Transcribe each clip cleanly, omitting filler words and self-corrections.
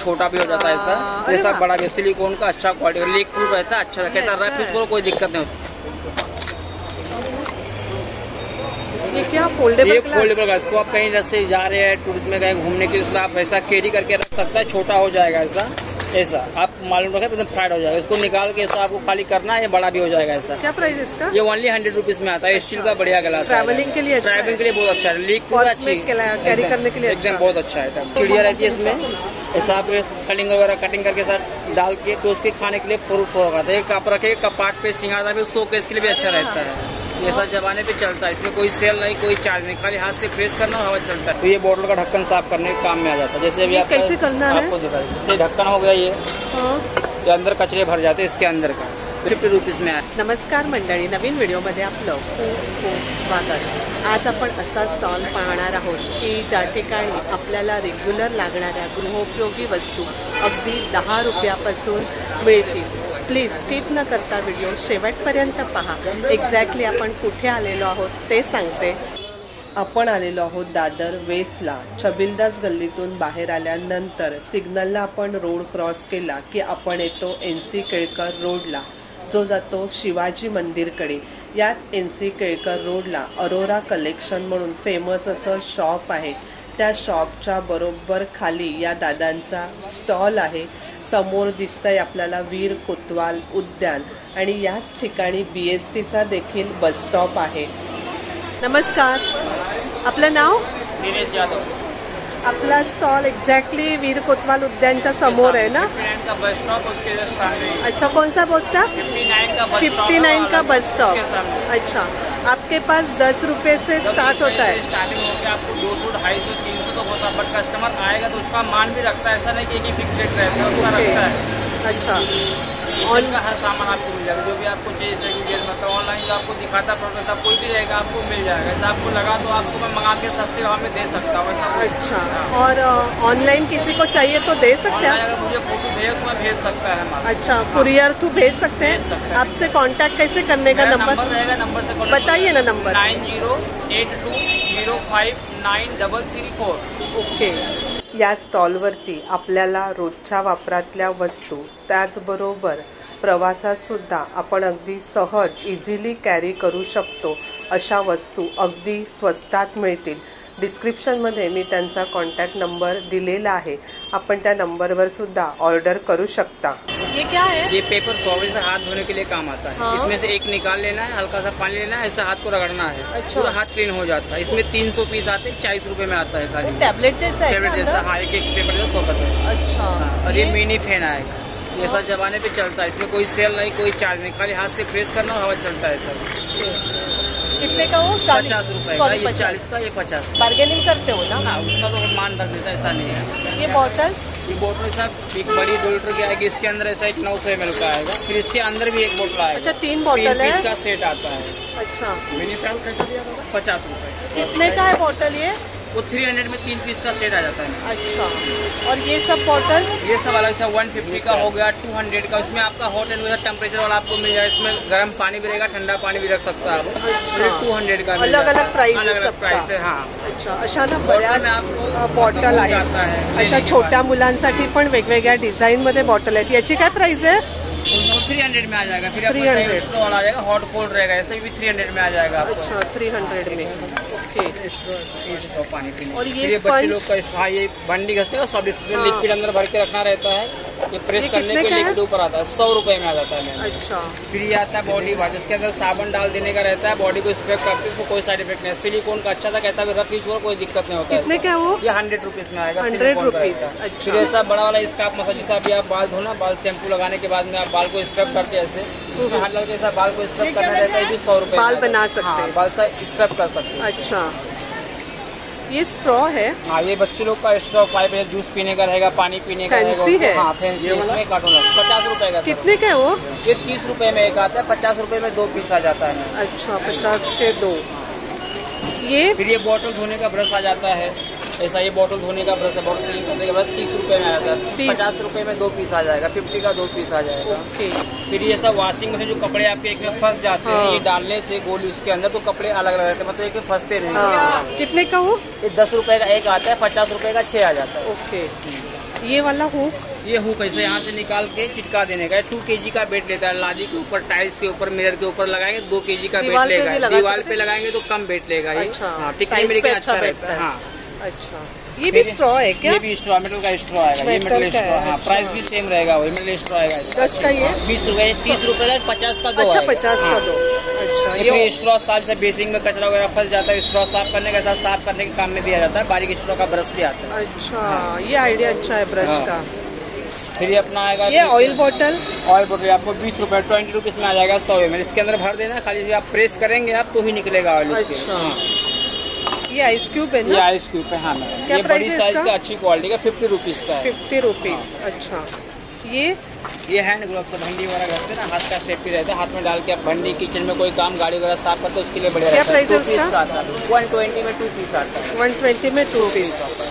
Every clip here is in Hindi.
छोटा भी हो जाता है ऐसा, जैसा बड़ा भी। सिलिकॉन का अच्छा क्वालिटी, लीक प्रूफ रहता है, अच्छा रहता है, उसको कोई दिक्कत नहीं होती। ये क्या फोल्डेबल ग्लास, इसको आप कहीं जैसे जा रहे हैं टूरिस्ट में, कहीं घूमने के लिए, इसमें आप ऐसा कैरी करके रख सकता है, छोटा हो जाएगा ऐसा, ऐसा आप मालूम रखें एकदम फ्राइड हो जाएगा। इसको निकाल के ऐसा आपको खाली करना है, ये बड़ा भी हो जाएगा ऐसा। क्या प्राइस इसका? ये ओनली 100 रुपीज में आता है। स्टील का बढ़िया गिलास, ट्रैवलिंग के लिए ट्रैवलिंग के लिए बहुत अच्छा है, लीक कैरी करने के लिए एकदम बहुत अच्छा आइटम। चिड़िया रहती है इसमें, ऐसा आप कटिंग वगैरह कटिंग करके साथ डाल के तो उसके खाने के लिए फ्रूट होगा, कप रखे कपाट पे सिंगार पे, शो केस के लिए भी अच्छा रहता है। ये सब जमाने पे चलता है, इसमें कोई सेल नहीं, कोई चार्ज नहीं, खाली हाथ से प्रेस करना हवा चलता है। तो ये बोतल का ढक्कन साफ करने के काम में आ जाता है। जैसे अभी आप कैसे करना है आपको दिखाई, जैसे ढक्कन हो गया ये अंदर कचरे भर जाते हैं इसके अंदर का, 50 रुपीज में आहे। नमस्कार मंडळी, नवीन व्हिडिओमध्ये आपलं खूप खूप स्वागत। आज आपण असा स्टॉल पाहणार आहोत की ज्या ठिकाणी आपल्याला रेग्युलर लागणाऱ्या गृहोपयोगी वस्तू अगदी 10 रुपयापासून मिळतील। प्लीज स्किप न करता व्हिडिओ शेवटपर्यंत पहा। एक्झॅक्टली आपण कुठे आलेलो आहोत ते सांगते। आपण आलेलो आहोत दादर वेस्टला। छबिलदास गल्लीतून बाहेर आल्यानंतर सिग्नलला आपण रोड क्रॉस केला की आपण येतो NC केळकर रोडला, जो जातो शिवाजी मंदिरकडे। याच NC केळकर रोडला अरोरा कलेक्शन म्हणून फेमस असं शॉप आहे। त्या शॉपच्या बरोबर खाली या दादांचा स्टॉल आहे। समोर दिसतंय आपल्याला वीर कोतवाल उद्यान आणि याच ठिकाणी BSTचा देखील बस स्टॉप आहे। नमस्कार, आपलं नाव? दिनेश यादव। आपला स्टॉल एक्झॅक्टली वीर कोतवाल उद्यानच्या समोर है ना? 59 का बस स्टॉप, उसके जस्ट सामने। अच्छा, कौन सा बस स्टॉप? 59 का बस स्टॉप। अच्छा, आपके पास 10 रुपए से स्टार्ट होता है? स्टार्टिंग होकर आपको 200, 250, 300 तो होता है, बट कस्टमर आएगा तो उसका मान भी रखता है, ऐसा नहीं कि एक ही फिक्स रेट रहता है, उसका रखता है। अच्छा, ऑनलाइन का हर सामान आपको मिल जाएगा, जो भी आपको चाहिए सही, मतलब ऑनलाइन जो आपको दिखाता प्रोडक्ट कोई भी रहेगा आपको मिल जाएगा। ऐसा आपको लगा तो आपको मैं मंगा के सस्ते भाव में दे सकता हूँ ऐसा। अच्छा, और ऑनलाइन किसी को चाहिए तो दे सकते हैं? अगर मुझे फोटो भेज तो मैं भेज सकता है हमारा। अच्छा, कुरियर थ्रू भेज सकते हैं? आपसे कांटेक्ट कैसे करने का नंबर रहेगा? नंबर से बताइए ना। नंबर 9082059334। ओके। या स्टॉलवरती आपल्याला रोजच्या वापरातल्या वस्तू, त्याचबरोबर प्रवासात सुद्धा आपण अगदी सहज इझिली कॅरी करू शकतो अशा वस्तू अगदी स्वस्तात मिळतील। डिस्क्रिप्शनमध्ये मी त्यांचा कॉन्टॅक्ट नंबर दिलेला आहे, आपण त्या नंबरवर सुद्धा ऑर्डर करू शकता। ये क्या है? ये पेपर सॉरी से हाथ धोने के लिए काम आता है। हाँ? इसमें से एक निकाल लेना है, हल्का सा पानी लेना है, ऐसा हाथ को रगड़ना है। अच्छा। पूरा हाथ क्लीन हो जाता है। इसमें 300 पीस आते हैं, 40 रुपए में आता है खाली। टैबलेट जैसा है? टैबलेट जैसा, हाँ, एक पेपर जैसा 100 का। अच्छा। और ये मिनी फैन आएगा, ये सब जमाने पे चलता है, इसमें कोई सेल नहीं, कोई चार्ज नहीं, खाली हाथ से प्रेस करना हवा चलता है सर। कितने का हो? 50 रुपए का, ये 40 का, ये 50। बार्गेनिंग करते हो ना? हाँ, उसका तो मान रख देता है, ऐसा नहीं है। ये बॉटल्स? ये बोतल साहब एक बड़ी 2 लीटर की आएगी, इसके अंदर ऐसा एक 900 ml का आएगा, फिर इसके अंदर भी एक बोतल आएगा। अच्छा, 3 बोतल है? 3 पीस का सेट आता है। अच्छा, मिनी फैन कैसे दिया था? 50 रुपए। कितने का है बोतल ये? वो 300 में 3 पीस का सेट आ जाता है। अच्छा, और ये सब बॉटल्स? ये सब अलग से 150 का हो गया, 200 का। इसमें आपका हॉट एंड कोल्ड टेम्परेचर वाला आपको मिल जाएगा, इसमें गर्म पानी भी रहेगा, ठंडा पानी भी रख सकता है आप। अच्छा, 200 का अलग अलग प्राइस, अलग अलग प्राइस है। हाँ, अच्छा, अशा ना बऱ्याच बॉटल आहे। अच्छा, छोट्या मुलांसाठी पण वेगवेगळ्या डिझाईन मध्ये बॉटल आहेत। याची काय प्राइस है? 300 में आ जाएगा। फिर 300 वाला आ जाएगा, हॉट कोल्ड रहेगा, ऐसे भी 300 में आ जाएगा। अच्छा, 300 में। ओके। पानी पीने और ये बच्चे लोग का, हाँ, ये बंडी घसते हैं, सब लिक्विड अंदर भर के रखना रहता है। ये प्रेस करने के लिक्विड ऊपर आता है, 100 रुपए में आ जाता है। अच्छा। फिर ये आता है बॉडी वॉश, इसके अंदर साबुन डाल देने का रहता है, बॉडी को स्क्रब करके, उसको कोई साइड इफेक्ट नहीं है। सिलिकॉन का अच्छा था, कहता है रफ यूज, कोई दिक्कत नहीं होता है। कितने का वो? ये 100 रुपीज में आएगा, 100 रुपीज। अच्छा। फिर ऐसा बड़ा वाला स्क्रब मसाज, जैसा अभी आप बाल धोना, बाल शैम्पू लगाने के बाद में आप बाल को स्क्रब करके ऐसे हाथ लग जैसा बाल को स्क्रब करना रहता है, ये भी 100 रुपए। बाल बना सकते हैं, बाल से स्क्रब कर सकते हैं। अच्छा, ये स्ट्रॉ है? हाँ, ये बच्चे लोग का स्ट्रॉ पाइप है, जूस पीने का रहेगा, पानी पीने का रहेगा। फैंसी है? हाँ, फैंसी। इसमें कार्टून 50 रुपए का। कितने का है वो? ये 30 रुपए में एक आता है, 50 रुपए में 2 पीस आ जाता है। अच्छा, 50 के 2। ये फिर ये बोतल धोने का ब्रश आ जाता है, ऐसा ये बोतल धोने का ब्रश है, बोतल क्लीन करने के बाद 30 रुपए में आ जाता है। 50 रुपए में 2 पीस आ जाएगा, 50 का 2 पीस आ जाएगा। ओके। फिर ये सब वॉशिंग में से जो कपड़े आपके एक में फंस जाते हैं, ये डालने से गोली उसके अंदर तो कपड़े अलग अलग रहते हैं, मतलब एक में फंसते नहीं। कितने का वो? ये 10 रुपए का एक आता है, 50 रुपए का 6 आ जाता है। ओके। ये वाला हुक, ये हुक ऐसे यहाँ से निकाल के चिटका देने का, 2 kg का वेट लेता है। लादी के ऊपर, टाइल्स के ऊपर, मिरर के ऊपर लगाएंगे 2 kg का वेट लेगा। दीवार पे लगाएंगे तो कम वेट लेगा ये। अच्छा, टिकने में अच्छा रहता है। हाँ अच्छा, ये भी स्ट्रॉ है क्या? ये भी स्ट्रॉ, मेटल का स्ट्रॉ आएगा। ये मेटल स्ट्रॉ, हाँ, प्राइस भी सेम रहेगा, वही मेटल स्ट्रॉ आएगा। 10 का ये 20 रुपए, 30 रुपए का 50 का 2। अच्छा, 50 का 2। अच्छा, ये स्ट्रॉ साफ से बेसिंग में कचरा वगैरह फंस जाता है, स्ट्रॉ साफ करने के साथ साफ करने के काम में दिया जाता है। बारीक स्ट्रॉ का ब्रश भी आता है। अच्छा, ये आइडिया अच्छा है ब्रश का। फिर ये अपना आएगा ये ऑयल बोतल, ऑयल बोतल आपको 20 रुपए, 20 रुपीज में आ जाएगा 100 ml। इसके अंदर भर देना, खाली आप प्रेस करेंगे आप तो ही निकलेगा ऑयल। अच्छा, ये आइस क्यूब है ना? ये आइस क्यूब है, हाँ मैडम। क्या ये प्राइस बड़ी है साइज इसका? का, अच्छी क्वालिटी का 50 रुपीज का है। 50 रुपीज। अच्छा, ये हैंड ग्लोव्स, भंडी वगैरह रखते हैं ना, हाथ का सेफ्टी रहता है। हाथ में डाल के आप भंडी, किचन में कोई काम, गाड़ी वगैरह साफ करते हैं उसके लिए बढ़िया क्या रहता है। प्राइस है उसका? 120 में 2 पीस आता है। 120 में 2 पीस।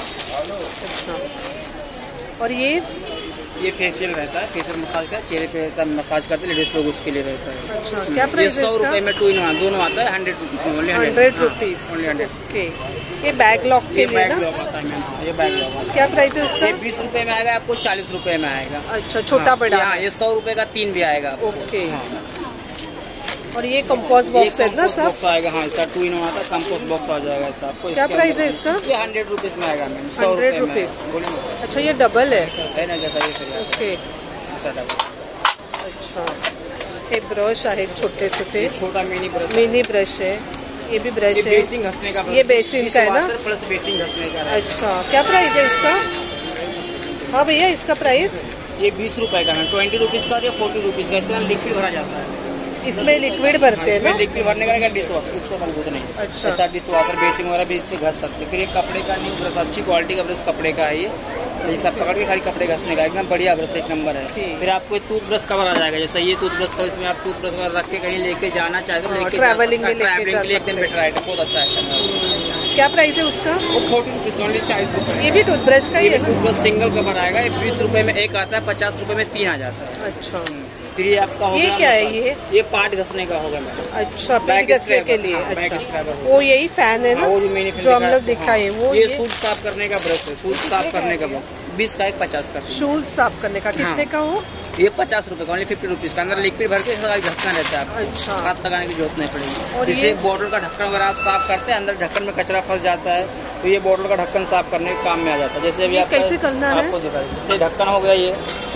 अच्छा, और ये फेशियल रहता है, फेशियल मसाज का, चेहरे पे ऐसा मसाज करते हैं लेडीज लोग, उसके लिए रहता है। अच्छा, क्या प्राइस है 100 रुपए में 2 in 1 दोनों आता है। 100 रुपीज में, ओनली 100 रुपीज। 100। ओके, ये बैग लॉक के लिए बैग ना? लॉक आता है मैम, ये बैग लॉक आता है। क्या प्राइस है उसका? ये 20 रुपए में आएगा आपको, 40 रुपए में आएगा। अच्छा, छोटा बड़ा। हाँ, ये 100 रुपए का 3 भी आएगा आपको। ओके, हाँ। और ये कंपोस्ट बॉक्स है ना सब? बॉक्स आएगा, हाँ, इसका 2 in 1 आता है। कंपोस्ट बॉक्स आ जाएगा इसका आपको। क्या प्राइस है इसका? ये 100 रुपीज में आएगा मैम, 100 100 रुपए में। रुपीज। अच्छा, ये डबल है ना, जैसा ये फिर ओके। ऐसा डबल। अच्छा, ये ब्रश आहे छोटे छोटे, ये छोटा मिनी ब्रश, मिनी ब्रश है। ये भी ब्रश ये है। बेसिंग घसने का, ये बेसिंग का है ना? प्लस बेसिंग घसने का। अच्छा, क्या प्राइस है इसका? हाँ भैया, इसका प्राइस? ये 20 रुपए का है, 20 रुपीज का, 40 रुपीज का। इसका लिक्विड भरा जाता है। इसमें लिक्विड भरते हैं ना? लिक्विड भरने का डिश वॉश, उसको कुछ नहीं। अच्छा, ऐसा डिश वॉशर, बेसिंग वगैरह भी इससे घस सकते हैं। फिर ये कपड़े का न्यू ब्रश, अच्छी क्वालिटी का ब्रश कपड़े का है ये सब पकड़ के खाली कपड़े घसने का, एकदम बढ़िया ब्रश, एक नंबर है। फिर आपको टूथब्रश कवर आ जाएगा, जैसे ये टूथब्रश कवर, इसमें आप टूथब्रश वगैरह रख के कहीं लेके जाना चाहते हो, ट्रैवलिंग के लिए एकदम बेटर है, बहुत अच्छा है। क्या प्राइस है उसका? वो 40 रुपीज, ओनली 40 रुपए। ये भी टूथब्रश का ही है ना? टूथब्रश सिंगल कवर आएगा, ये 20 रुपए में एक आता है, 50 रुपए में 3 आ जाता है। अच्छा, फिर ये आपका हो ये गया, क्या है ये? पार्ट घसने का होगा मैडम। अच्छा, बैक बैग घसने के लिए। हाँ, बैक स्क्रैबर। अच्छा, वो यही फैन है ना वो जो मैंने जो हम लोग दिखाए, वो ये शूज साफ करने का ब्रश है, शूज साफ करने का ब्रश। 20 का एक, 50 का। शूज साफ करने का कितने का हो? ये 50 रुपए का, ओनली 50 रुपीज का। अंदर लिक्विड भर के ढक्कन रहता है आपको। अच्छा, हाथ लगाने की जरूरत नहीं पड़ेगी। और जैसे ये बोतल का ढक्कन अगर आप साफ करते हैं, अंदर ढक्कन में कचरा फंस जाता है, तो ये बोतल का ढक्कन साफ करने के काम में आ जाता है। जैसे अभी कैसे करना है? आपको दिखाई, जैसे ढक्कन हो गया ये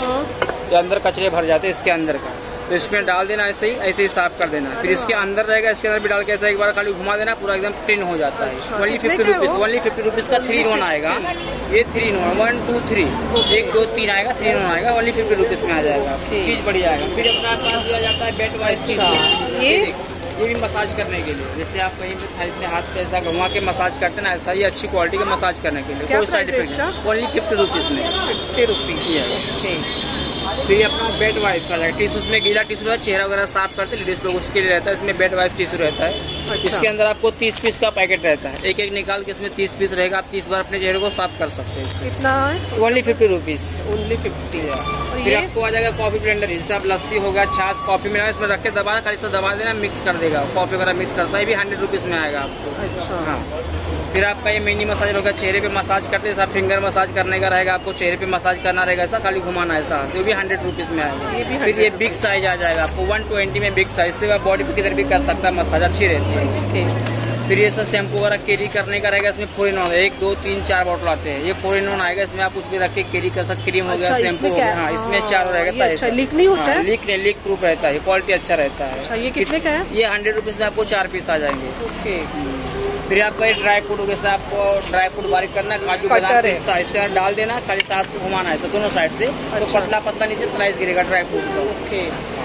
अंदर कचरे भर जाते हैं इसके अंदर का, तो इसमें डाल देना, ऐसे ही साफ कर देना। फिर इसके अंदर रहेगा, इसके अंदर भी डाल के ऐसा एक बार खाली घुमा देना, पूरा एकदम क्लीन हो जाता है। ओनली 50 रुपीज, ओनली 50 रुपीज का 3 in 1 आएगा। ये 3 in 1, 1 2 3, 1 2 3 आएगा, 3 in 1 आएगा, ओनली 50 रुपीज में आ जाएगा। चीज बढ़िया आएगा। फिर अपना पास दिया जाता है बेड वाइप, ये भी मसाज करने के लिए। जैसे आप कहीं पे थाली में हाथ पे ऐसा घुमा के मसाज करते हैं ना, ऐसा ये अच्छी क्वालिटी का मसाज करने के लिए, कोई साइड इफेक्ट नहीं। ओनली 50 रुपीज में, 50 रुपीज। फिर ये अपना बेड वाइप का है टिश्यू, उसमें गीला टिश्यू रहता है, चेहरा वगैरह साफ करते हैं लेडीज लोग, उसके लिए रहता है। इसमें बेड वाइप टिश्यू रहता है। अच्छा। इसके अंदर आपको 30 पीस का पैकेट रहता है, एक एक निकाल के इसमें 30 पीस रहेगा। आप 30 बार अपने चेहरे को साफ कर सकते हैं। कितना है? Only 50 rupees, only 50। फिर आपको आ जाएगा कॉफी ब्लेंडर, जैसे आप लस्सी होगा, छाछ, कॉफी मिला इसमें रख के दबा, खाली से दबा देना, मिक्स कर देगा, कॉफी वगैरह मिक्स करता है। ये भी 100 रुपीज में आएगा आपको। अच्छा, हाँ। फिर आपका ये मिनी मसाज होगा, चेहरे पे मसाज करते हैं, फिंगर मसाज करने का रहेगा, आपको चेहरे पे मसाज करना रहेगा, ऐसा खाली घुमाना है, ऐसा ये भी 100 रुपीज में आएगा। फिर ये बिग साइज आ जाएगा आपको 120 में, बिग साइज से आप बॉडी पे किधर भी कर सकता है, मसाज अच्छी रहती है। फिर ये सब शैम्पू वगैरह कैरी करने का रहेगा, इसमें 4 in 1, 1 2 3 4 बोतल आते हैं। ये 4 in 1 आएगा, इसमें आप उसमें रख के कैरी कर सकते। क्रीम हो गया, शैम्पू हो गया, हाँ, इसमें 4 रहेगा। अच्छा, लीक नहीं होता है? लीक प्रूफ रहता है, क्वालिटी अच्छा रहता है। अच्छा, ये कितने का है? ये 100 रुपीज में आपको 4 पीस आ जाएंगे। ओके। फिर आपका ये ड्राई फ्रूट जैसे आपको ड्राई फ्रूट बारीक करना, काजू बादाम पिस्ता, इसके अंदर डाल देना, खाली साथ घुमाना है दोनों साइड से, तो पतला पतला नीचे स्लाइस गिरेगा ड्राई फ्रूट का। ओके।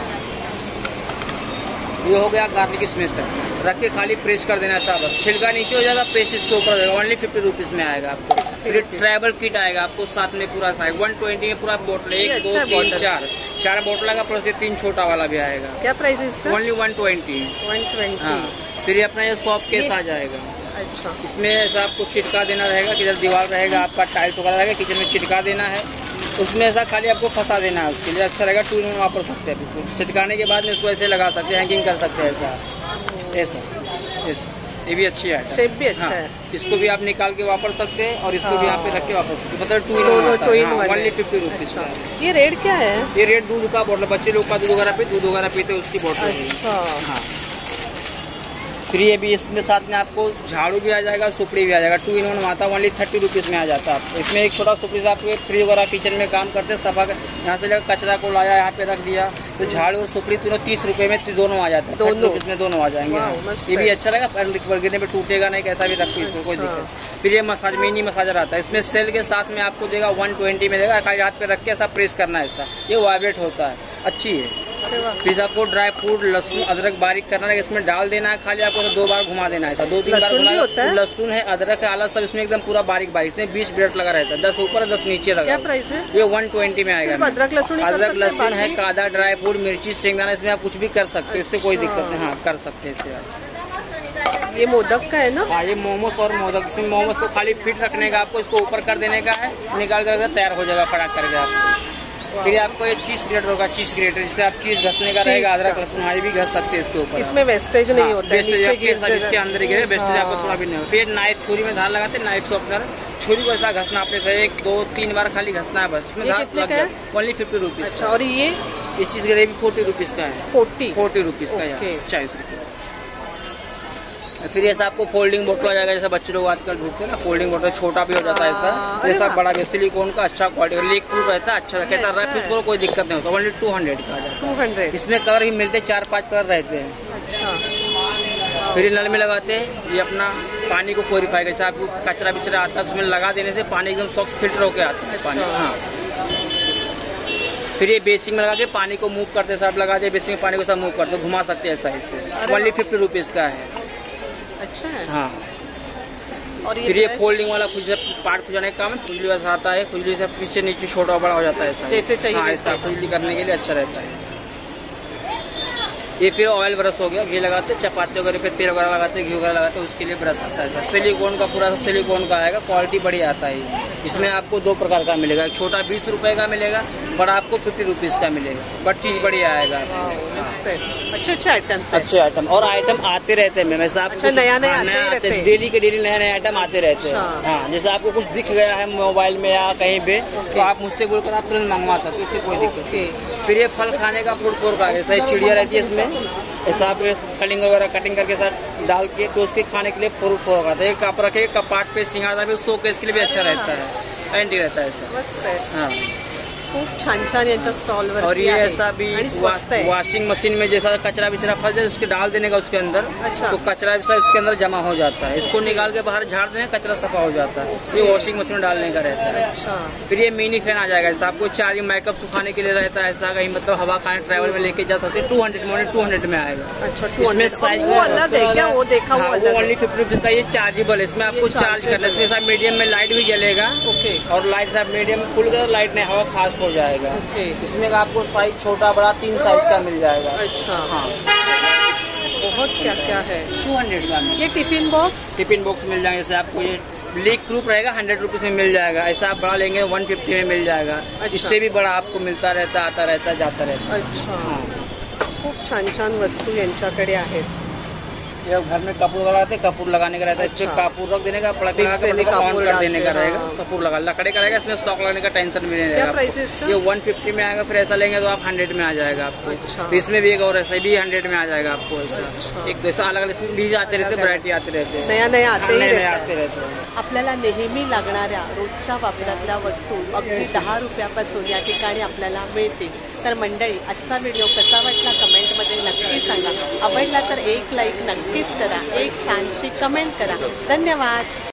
ये हो गया गार्लिक स्मेश रख के खाली प्रेस कर देना था, बस छिलका नीचे हो जाएगा, पेस्ट इसके ऊपर रहेगा। ओनली 50 रुपीज में आएगा आपको। फिर ट्रैवल किट आएगा आपको साथ में, पूरा साइज 120 में पूरा बोतल, 1 2 3 4 बोतल आएगा, प्लस ये 3 छोटा वाला भी आएगा। क्या प्राइस है इसका? ओनली 120। 120। हाँ। फिर अपना ये सॉफ्ट केस आ जाएगा। अच्छा, इसमें ऐसा आपको चिटका देना रहेगा, किधर दीवार रहेगा आपका, टाइल्स वगैरह रहेगा, किचन में चिटका देना है, उसमें ऐसा खाली आपको फंसा देना है, उसके लिए अच्छा रहेगा। 2 in 1 वापर सकते हैं, बिल्कुल चिटकाने के बाद में इसको ऐसे लगा सकते हैं, हैंगिंग कर सकते हैं, ऐसा ऐसा ऐसा। ये भी अच्छी है। शेप भी अच्छा है। इसको भी आप निकाल के वापर सकते हैं और इसको भी यहाँ पे रख के वापर सकते हैं, मतलब दोनों two in one. Only 50 rupees का। ये रेट क्या है? ये रेट दूध का बोतल, बच्चे लोग का दूध वगैरह पीते हैं उसकी बोतल। अच्छा हाँ। फिर ये भी इसमें साथ में आपको झाड़ू भी आ जाएगा, सुपड़ी भी आ जाएगा। 2 in 1 आता है, ओनली 30 रुपीज़ में आ जाता है आपको। इसमें एक छोटा सुपड़ी से आपको फ्री वगैरह किचन में काम करते हैं, सफा यहाँ से लेकर कचरा को लाया यहाँ पे रख दिया, तो झाड़ू और सुपड़ी तीनों 30 रुपये में दोनों आ जाते हैं। दोनों इसमें दोनों आ जाएंगे। ये भी अच्छा रहेगा, गिरने पे टूटेगा नहीं, कैसा भी रखो इसमें कोई दिक्कत। फिर ये मसाज मिनी मसाजर आता है, इसमें सेल के साथ में आपको देगा 120 में देगा, खाली हाथ पे रख के ऐसा प्रेस करना है ऐसा, ये वाइब्रेट होता है, अच्छी है। फिर आपको ड्राई फ्रूट लहसुन अदरक बारीक करना है, इसमें डाल देना है, खाली आपको 2 बार घुमा देना है, ऐसा 2-3 बार घुमाना। लहसुन है, अदरक है, आला सब इसमें एकदम पूरा बारीक बारीक, इसमें 20 मिनट लगा रहता है, 10 ऊपर 10 नीचे लगा। क्या प्राइस है? ये 120 में आएगा। अदरक लहसुन है, कादा, ड्राई फ्रूट, मिर्ची, शेंगदाना, इसमें आप कुछ भी कर सकते हो, इससे कोई दिक्कत नहीं। हाँ, कर सकते हैं इससे आप। ये मोदक का है ना? हाँ, ये मोमोस और मोदक। इसमें मोमोस को खाली फिट रखने का, आपको इसको ऊपर कर देने का है, निकाल कर तैयार हो जाएगा फटाक करके आपको। फिर आपको ये चीज ग्रेटर होगा, चीज ग्रेटर जिससे आप चीज घसने का रहेगा, अदरक लहसुन हरी भी घस सकते हैं इसके ऊपर। इसमें वेस्टेज नहीं होता है, इसके अंदर ही गिरे, वेस्टेज आपको थोड़ा भी नहीं होगा। फिर नाइफ छुरी में धार लगाते हैं, नाइफ से अपना छुरी को ऐसा घसना, आपने से 1-2-3 बार खाली घसना है बस, इसमें धार लग जाए। Only 50 rupees. अच्छा, और ये चीज ग्रेटर भी 40 रुपीज का है। 40 रुपीज का है, 40 रुपये। फिर ऐसा आपको फोल्डिंग बोतल आ जाएगा, जैसा बच्चे लोग आजकल ढूंढते हैं ना, फोल्डिंग बोतल छोटा भी हो जाता है ऐसा, जैसा बड़ा भी, सिलिकॉन का अच्छा क्वालिटी, लीक प्रूफ रहता है, अच्छा रहता है, फिर उसको कोई दिक्कत नहीं होता। ओनली 200 का आ जाता है। 200। इसमें कलर ही मिलते हैं, 4-5 कलर रहते हैं। अच्छा। फिर नल में लगाते हैं, ये अपना पानी को प्योरीफाई करते हैं, आपको कचरा बिचरा आता है उसमें लगा देने से पानी एकदम सॉफ्ट फिल्टर होकर आता है पानी। हाँ। फिर ये बेसिंग में लगा के पानी को मूव करते, सब लगा दे बेसिंग में पानी को सब मूव करते, घुमा सकते हैं ऐसा इससे। ओनली 50 रुपीज का है। अच्छा है। हाँ। और फिर ये फोल्डिंग वाला खुजली पार्ट खुजाने का काम है, खुजली वैसा आता है, खुजली से पीछे नीचे छोटा बड़ा हो जाता है ऐसा, जैसे चाहिए। हाँ, ऐसा खुजली करने के लिए अच्छा रहता है। ये फिर ऑयल ब्रश हो गया, घी लगाते चपाती वगैरह पे तेल वगैरह लगाते, घी वगैरह लगाते, उसके लिए ब्रश आता है। सिलिकॉन का पूरा सिलिकॉन का आएगा, क्वालिटी बढ़िया आता है। इसमें आपको 2 प्रकार का मिलेगा, एक छोटा 20 रुपए का मिलेगा, बड़ा आपको 50 रुपीज़ का मिलेगा, बट चीज बढ़िया आएगा। अच्छे आइटम और आइटम आते रहते हैं, वैसे आप नया आते हैं, डेली के डेली नए आइटम आते रहते हैं। हाँ, जैसे आपको कुछ दिख गया है मोबाइल में या कहीं पे, तो आप मुझसे बोलकर आप तुरंत मंगवा सकते हो, इससे कोई दिक्कत नहीं। फिर ये फल खाने का फूड कोर्ट का, जैसा चिड़िया रहती है इसमें, ऐसा आप कलिंग वगैरह कटिंग करके साथ डाल के, तो उसके खाने के लिए फ्रूट फोर्क आता है। कप रखे कपाट पे सिंगाड़ा भी, शोकेस के लिए भी अच्छा रहता है, एंटी रहता है ऐसा। हाँ, खूप छान छान यांच्या स्टॉलवर। और ये ऐसा भी वॉशिंग मशीन में जैसा कचरा बिचरा फंस जाए उसके डाल देने का उसके अंदर। अच्छा। तो कचरा भी सब इसके अंदर जमा हो जाता है, इसको निकाल के बाहर झाड़ देने, कचरा सफा हो जाता है। ये वॉशिंग मशीन में डालने का रहता है। अच्छा। फिर ये मिनी फैन आ जाएगा, ऐसा आपको 4 मेकअप सुखाने के लिए रहता है, ऐसा कहीं मतलब हवा खाने ट्रैवल में लेके जा सकते हैं। 200 में आएगा। अच्छा, इसमें साइज वो अलग है क्या? वो देखा वो ओनली 50 रुपीज का। ये चार्जेबल, इसमें आपको चार्ज करना है। इसमें सब मीडियम में लाइट भी जलेगा। ओके। और लाइट सब मीडियम फुल कर, लाइट नहीं, हवा फास्ट हो जाएगा। इसमें आपको साइज छोटा बड़ा 3 साइज का मिल जाएगा। अच्छा। हाँ, बहुत क्या क्या है। 200 का। ये टिफिन बॉक्स मिल जाएंगे, जैसे आपको ये लीक प्रूफ रहेगा, 100 रुपीज में मिल जाएगा। ऐसा आप बड़ा लेंगे 150 में मिल जाएगा। अच्छा। इससे भी बड़ा आपको मिलता रहता, आता रहता, जाता रहता। अच्छा। हाँ, खूप छान छान वस्तू यांच्याकडे आहेत। ये घर में कपूर लगाते, कपूर लगाने का रहता है। अच्छा। इस पे कपूर रख देने का, प्लग लगा के ऑन कर देने का रहेगा। कपूर लगा, लकड़े का रहेगा, इसमें स्टॉक लगाने का टेंशन भी नहीं रहेगा। ये 150 में आएगा। फिर ऐसा लेंगे तो आप 100 में आ जाएगा आपको। अच्छा। तो इसमें भी एक और ऐसा भी 100 में आ जाएगा आपको ऐसा। अच्छा। एक ऐसा अलग अलग इसमें बीज आते रहते, वैरायटी आते रहते हैं, नया आते रहते हैं। आपल्याला नेहमी लागणाऱ्या रोजच्या वापरातल्या वस्तू अगदी 10 रुपयापासून या ठिकाणी आपल्याला मिळतील। तर मंडळी, आजचा व्हिडिओ कसा वाटला कमेंटमध्ये नक्की सांगा। आवडला तर एक लाईक नक्कीच करा, एक छानशी कमेंट करा। धन्यवाद।